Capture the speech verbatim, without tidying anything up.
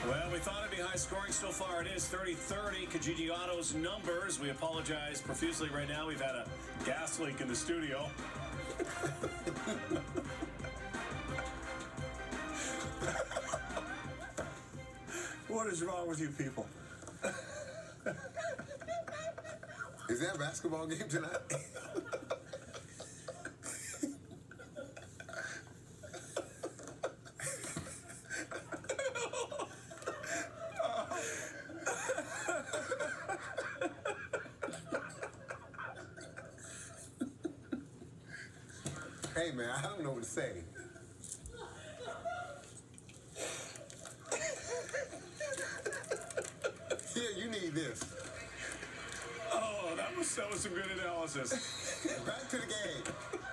Well, we thought it'd be high scoring. So far it is thirty thirty. Kijiji Auto's numbers. We apologize profusely right now. We've had a gas leak in the studio. What is wrong with you people? Is that a basketball game tonight? Hey man, I don't know what to say. Here, you need this. Oh, that was that was some good analysis. Back to the game.